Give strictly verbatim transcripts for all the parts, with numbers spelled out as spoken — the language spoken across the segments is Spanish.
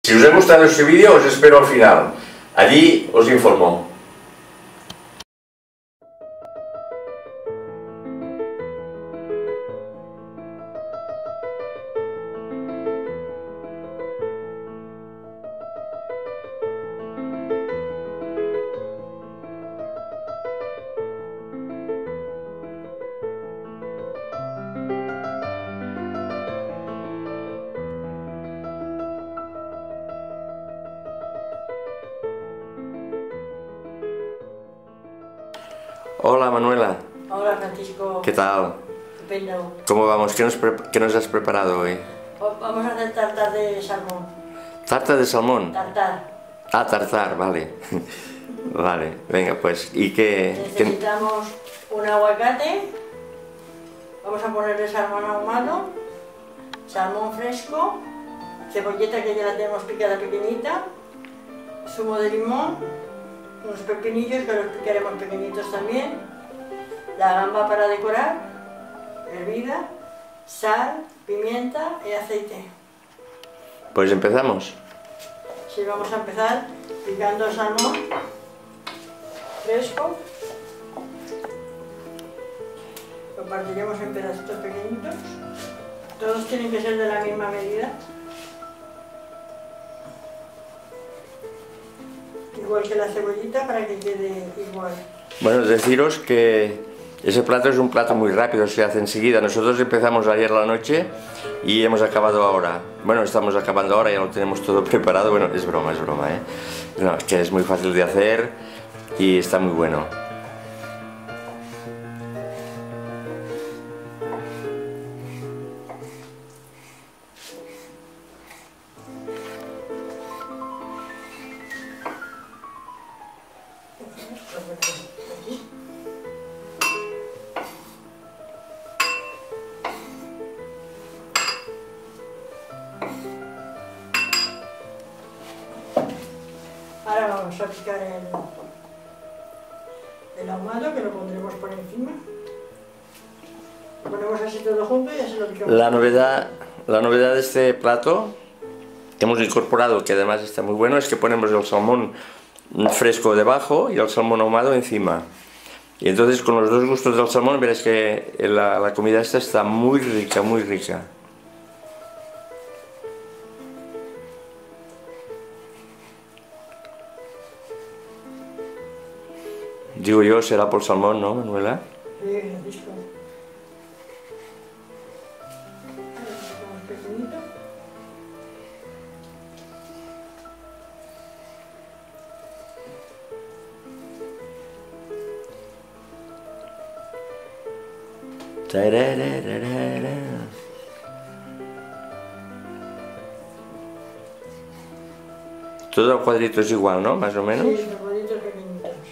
Si os ha gustado este vídeo, os espero al final. Allí os informo. Hola Manuela. Hola Francisco. ¿Qué tal? Estupendo. ¿Cómo vamos? ¿Qué nos, qué nos has preparado hoy? Vamos a hacer tartar de salmón. ¿Tarta de salmón? Tartar. Ah, tartar, vale. Vale, venga pues. ¿Y qué? Necesitamos qué... un aguacate. Vamos a ponerle salmón ahumado, salmón fresco, cebolleta que ya la tenemos picada pequeñita, zumo de limón, unos pepinillos que los picaremos pequeñitos también, la gamba para decorar, hervida, sal, pimienta y aceite. Pues empezamos. Sí, vamos a empezar picando salmón fresco. Lo partiremos en pedacitos pequeñitos. Todos tienen que ser de la misma medida. Igual que la cebollita para que quede igual. Bueno, deciros que ese plato es un plato muy rápido, se hace enseguida. Nosotros empezamos ayer a la noche y hemos acabado ahora. Bueno, estamos acabando ahora, ya lo tenemos todo preparado. Bueno, es broma, es broma, ¿eh? No, es que es muy fácil de hacer y está muy bueno. Ahora vamos a picar el, el ahumado, que lo pondremos por encima. Lo ponemos así todo junto y así lo picamos. La novedad, la novedad de este plato que hemos incorporado, que además está muy bueno, es que ponemos el salmón fresco debajo y el salmón ahumado encima. Y entonces con los dos gustos del salmón veréis que la, la comida esta está muy rica, muy rica. Digo yo, será por salmón, ¿no, Manuela? Sí, Francisco. Pequeñito. Todo a cuadritos igual, ¿no? Más o menos. Sí, cuadritos pequeñitos.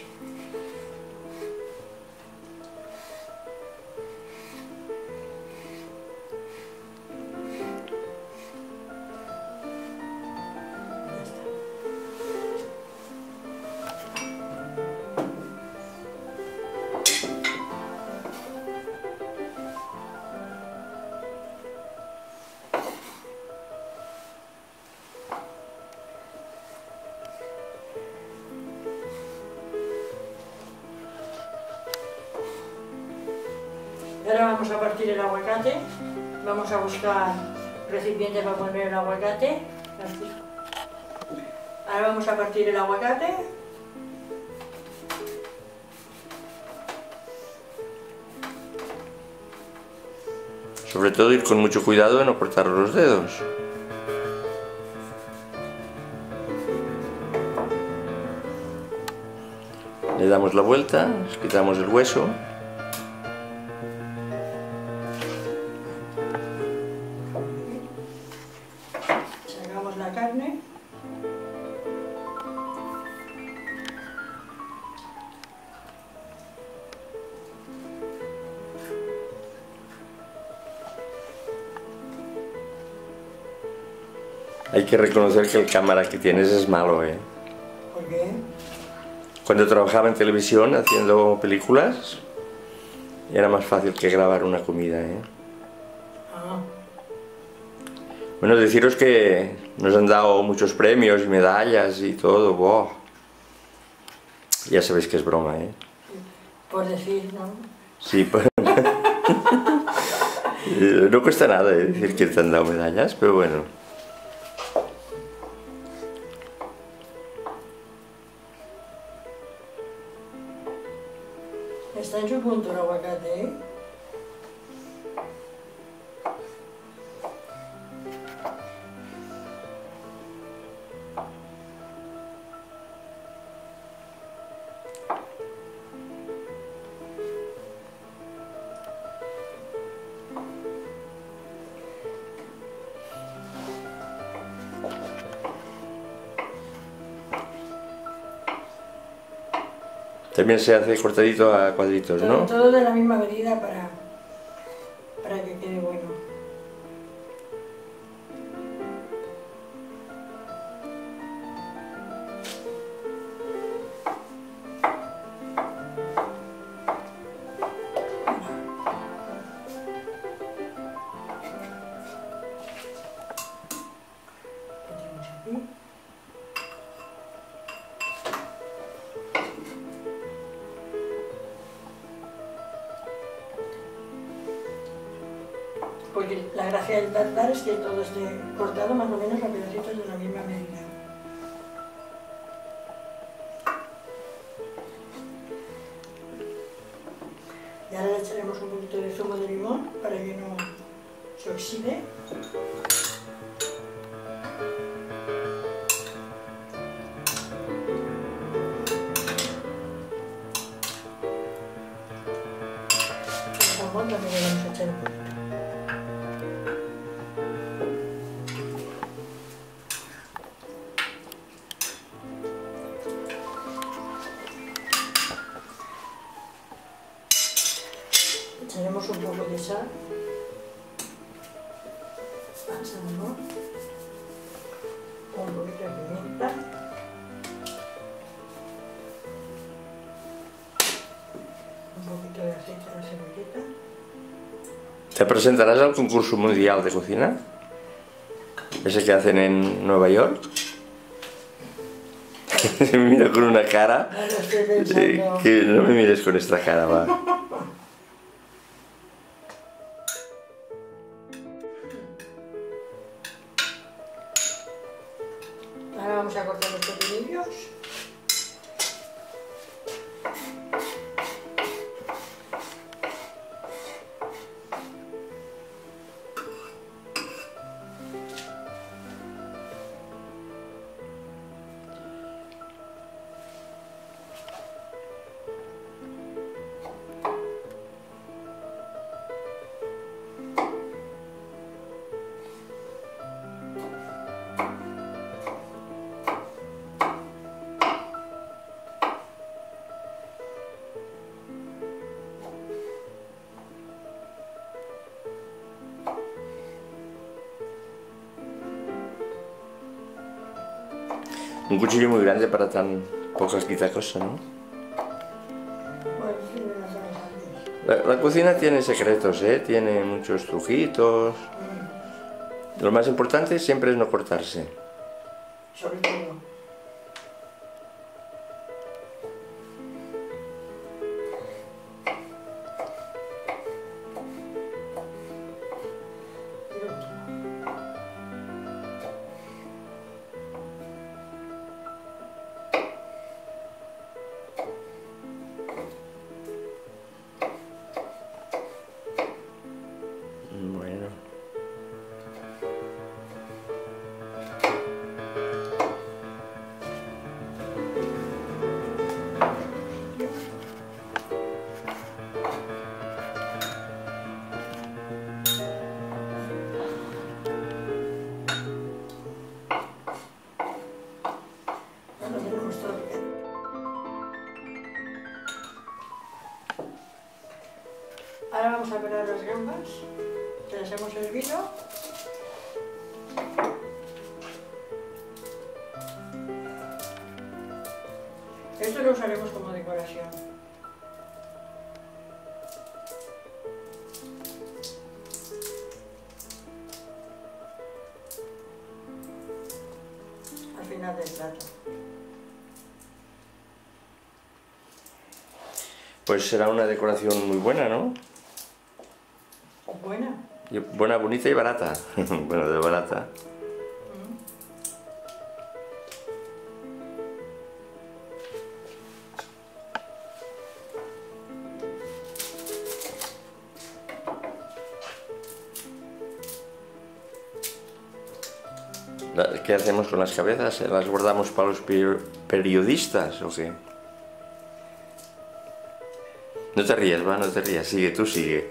Y ahora vamos a partir el aguacate. Vamos a buscar recipiente para poner el aguacate. Ahora vamos a partir el aguacate. Sobre todo ir con mucho cuidado de no cortar los dedos. Le damos la vuelta, quitamos el hueso. Sacamos la carne. Hay que reconocer que el cámara que tienes es malo, ¿eh? ¿Por qué? Cuando trabajaba en televisión haciendo películas, era más fácil que grabar una comida, ¿eh? Ah. Bueno, deciros que nos han dado muchos premios y medallas y todo. ¡Wow! Ya sabéis que es broma, ¿eh? Por decir, ¿no? Sí, pues... no cuesta nada, ¿eh? Decir que te han dado medallas, pero bueno. Está en su punto el aguacate, ¿eh? También se hace cortadito a cuadritos, Todo, ¿no? todo de la misma medida para, para que quede bueno. Lo tenemos aquí. Porque la gracia del tartar es que todo esté cortado más o menos a pedacitos de la misma medida. Y ahora le echaremos un poquito de zumo de limón para que no se oxide. El jamón también le vamos a echar un poquito. Echaremos un poco de sal al salmón, un poquito de pimienta, un poquito de aceite de cebolleta. ¿Te presentarás al concurso mundial de cocina? Ese que hacen en Nueva York. Me miro con una cara. No lo estoy Eh, pensando. que no me mires con esta cara, va. Ahora vamos a cortar los pepinillos. Un cuchillo muy grande para tan poca cosa, ¿no? Bueno, sí, me las vamos a La, la cocina tiene secretos, ¿eh? Tiene muchos truquitos. Lo más importante siempre es no cortarse. sobre todo. Y lo último. Bueno. Ya lo tenemos todo bien. Ahora vamos a pelar las gambas, que las hemos hervido. Esto lo usaremos como decoración. al final del plato. Pues será una decoración muy buena, ¿no? Buena. Y buena, bonita y barata. Bueno, de barata. ¿Qué hacemos con las cabezas? ¿Las guardamos para los periodistas o qué? No te rías, va, no te rías, sigue, tú sigue.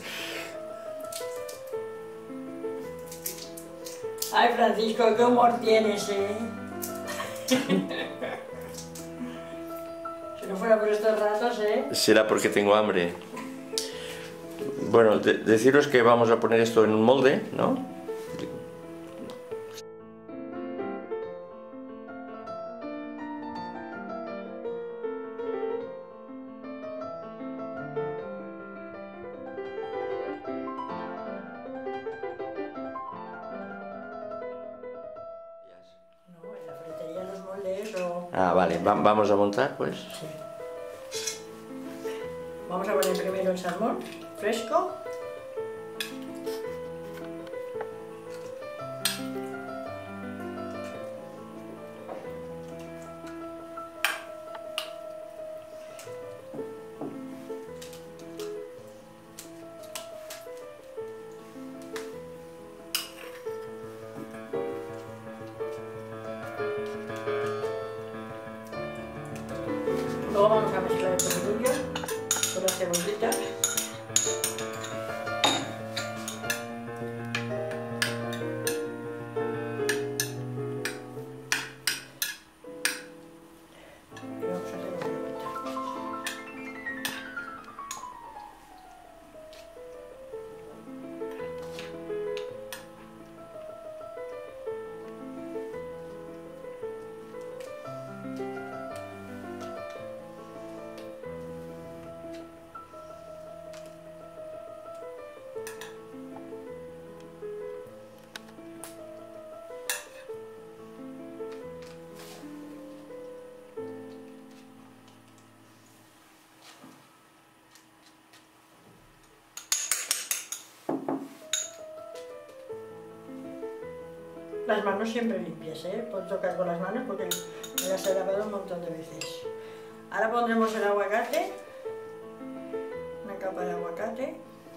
Ay, Francisco, qué humor tienes, ¿eh? Si no fuera por estos ratos, ¿eh? Será porque tengo hambre. Bueno, de deciros que vamos a poner esto en un molde, ¿no? No, en la ferretería los moldes o... Ah, vale, Va vamos a montar, pues. Sí. Vamos a poner primero el salmón fresco. Luego vamos a mezclar el pepinillo con las cebollitas. Y vamos a hacer una cremita. Las manos siempre limpias, ¿eh? Puedes tocar con las manos porque me las he lavado un montón de veces. Ahora pondremos el aguacate, una capa de aguacate.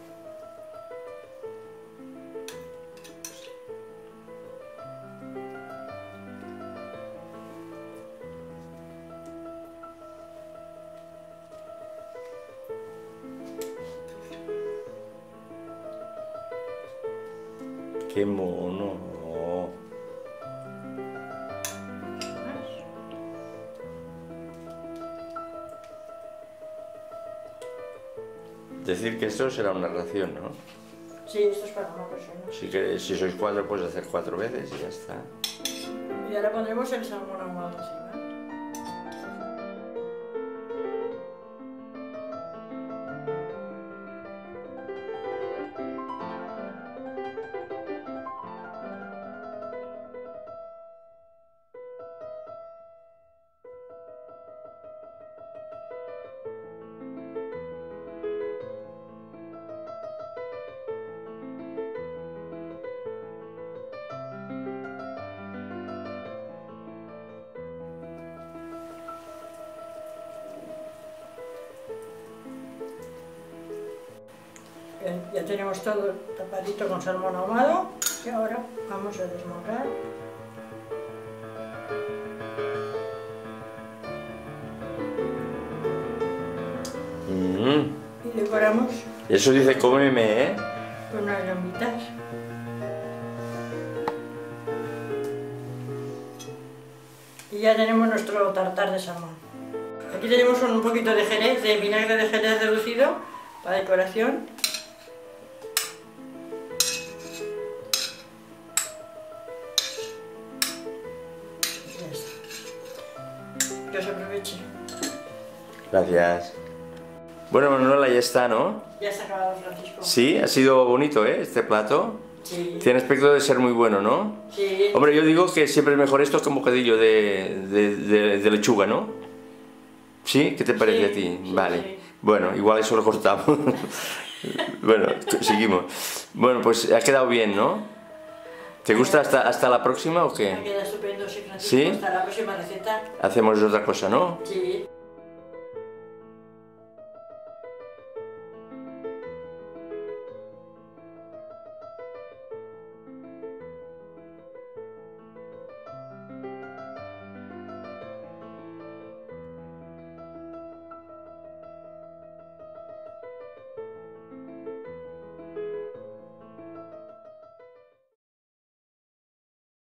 ¡Qué mono! Decir que esto será una ración, ¿no? Sí, esto es para una persona. Si, que, si sois cuatro, puedes hacer cuatro veces y ya está. Y ahora pondremos el salmón ahumado encima. Bien, ya tenemos todo tapadito con salmón ahumado y ahora vamos a desmojar. Mm. Y decoramos Eso dice cómeme, ¿eh? con unas gambitas. Y ya tenemos nuestro tartar de salmón. Aquí tenemos un poquito de jerez, de vinagre de jerez reducido para decoración. Ya está. Que os aproveche. Gracias. Bueno, Manuela, ya está, ¿no? Ya está acabado, Francisco. Sí, ha sido bonito, ¿eh? Este plato. Sí. Sí. Tiene aspecto de ser muy bueno, ¿no? Sí. Hombre, yo digo que siempre es mejor esto que un bocadillo de, de, de, de lechuga, ¿no? ¿Sí? ¿Qué te parece Sí, a ti? sí, Vale. sí. Bueno, igual eso lo cortamos. Bueno, seguimos. Bueno, pues ha quedado bien, ¿no? ¿Te gusta hasta, hasta la próxima o Me qué? queda estupendo, sí, Francisco. ¿Sí? Hasta la próxima receta. Hacemos otra cosa, ¿no? Sí.